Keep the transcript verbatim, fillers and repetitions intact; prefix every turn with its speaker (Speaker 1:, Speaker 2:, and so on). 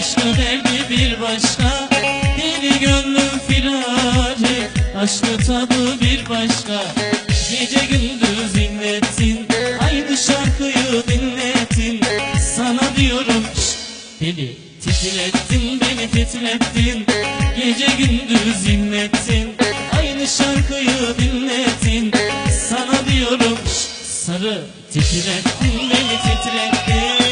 Speaker 1: aşkı derdi bir başka. Deli gönlüm firari, aşkı tadı bir başka. Gece gündüz inlettin, aynı şarkıyı dinlettin. Sana diyorum şşt, deli titrettin beni titrettin. Gece gündüz inlettin, aynı şarkıyı dinlettin. Sana diyorum şşt, sarı titrettin beni titrettin.